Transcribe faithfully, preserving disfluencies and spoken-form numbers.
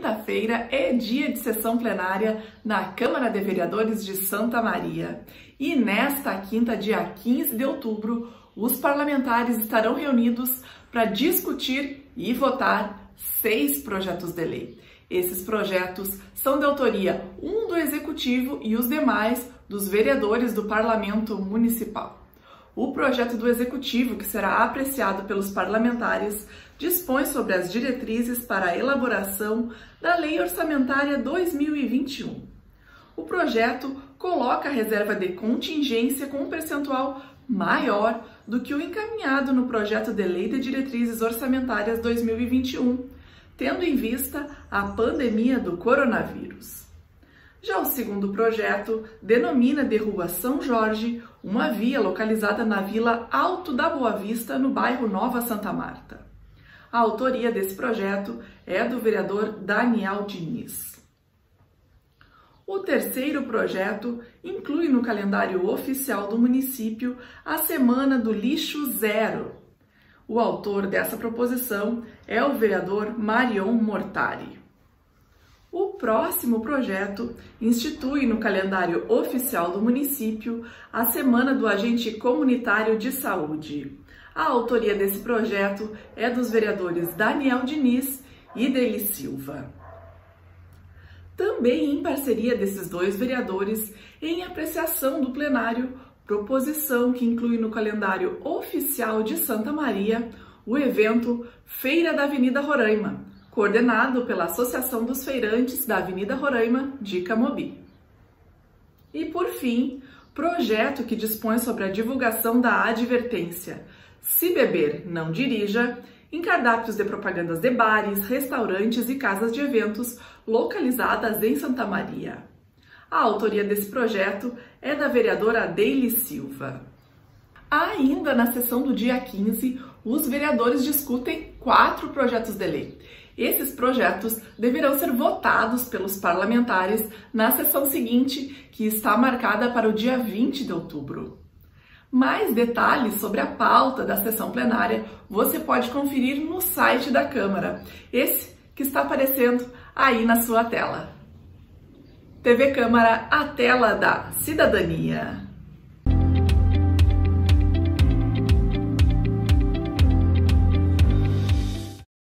quinta-feira é dia de sessão plenária na Câmara de Vereadores de Santa Maria. E nesta quinta, dia quinze de outubro, os parlamentares estarão reunidos para discutir e votar seis projetos de lei. Esses projetos são de autoria um do Executivo e os demais dos vereadores do Parlamento Municipal. O projeto do Executivo, que será apreciado pelos parlamentares, dispõe sobre as diretrizes para a elaboração da Lei Orçamentária dois mil e vinte e um. O projeto coloca a reserva de contingência com um percentual maior do que o encaminhado no projeto de Lei de Diretrizes Orçamentárias dois mil e vinte e um, tendo em vista a pandemia do coronavírus. Já o segundo projeto denomina de Rua São Jorge uma via localizada na Vila Alto da Boa Vista, no bairro Nova Santa Marta. A autoria desse projeto é do vereador Daniel Diniz. O terceiro projeto inclui no calendário oficial do município a Semana do Lixo Zero. O autor dessa proposição é o vereador Marion Mortari. O próximo projeto institui no calendário oficial do município a Semana do Agente Comunitário de Saúde. A autoria desse projeto é dos vereadores Daniel Diniz e Deli Silva. Também em parceria desses dois vereadores, em apreciação do plenário, proposição que inclui no calendário oficial de Santa Maria o evento Feira da Avenida Roraima, coordenado pela Associação dos Feirantes da Avenida Roraima de Camobi. E por fim, projeto que dispõe sobre a divulgação da advertência "Se beber, não dirija", em cardápios de propagandas de bares, restaurantes e casas de eventos localizadas em Santa Maria. A autoria desse projeto é da vereadora Deli Silva. Ainda na sessão do dia quinze, os vereadores discutem quatro projetos de lei. Esses projetos deverão ser votados pelos parlamentares na sessão seguinte, que está marcada para o dia vinte de outubro. Mais detalhes sobre a pauta da sessão plenária você pode conferir no site da Câmara, esse que está aparecendo aí na sua tela. T V Câmara, a tela da cidadania.